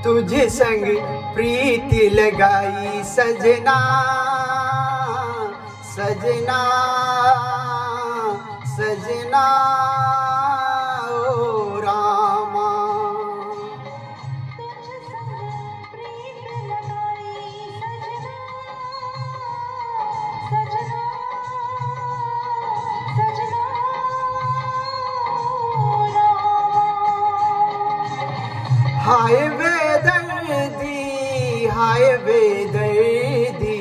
तुझे संग प्रीति लगाई सजना, सजना सजना ओ रामा। हाय बेदर्दी, हाय बेदर्दी,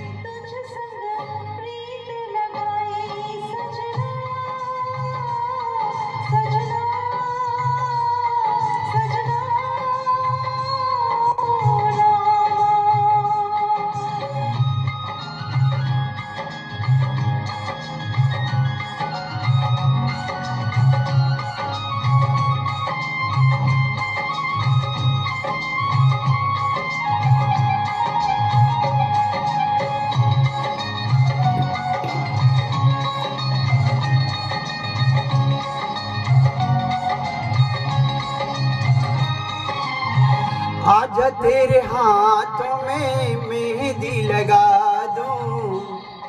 आजा तेरे हाथों में मेहंदी लगा दूं,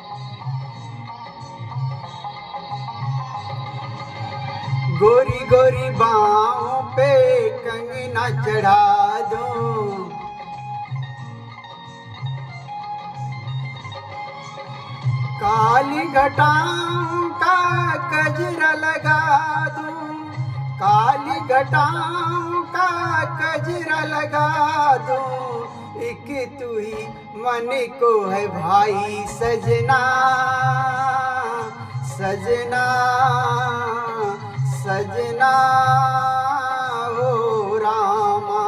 गोरी गोरी बाहों पे कंगना चढ़ा दूं, काली घटाओं का गजरा लगा दूं, काली घटाओं का गजरा लगा दूं। एक तू ही मन को है भाई सजना, सजना सजना ओ रामा।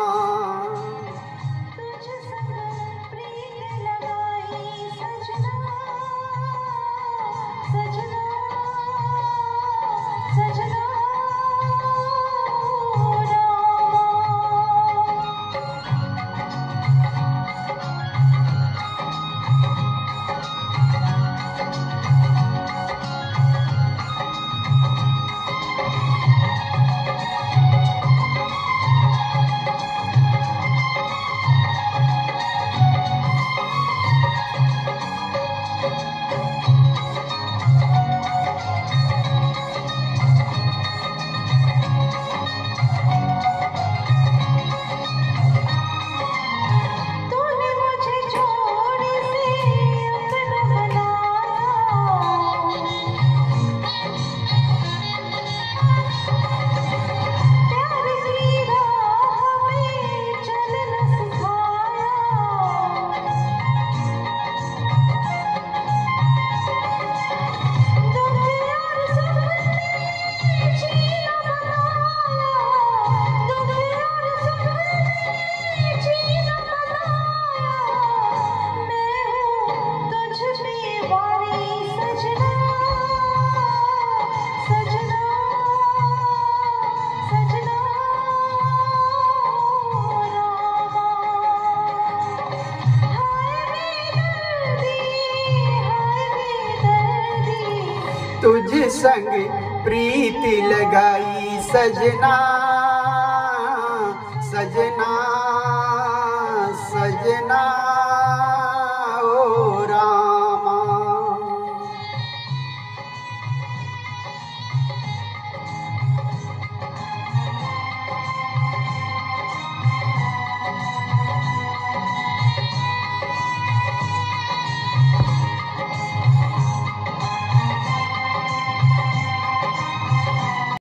तुझे संग प्रीति लगाई सजना, सजना।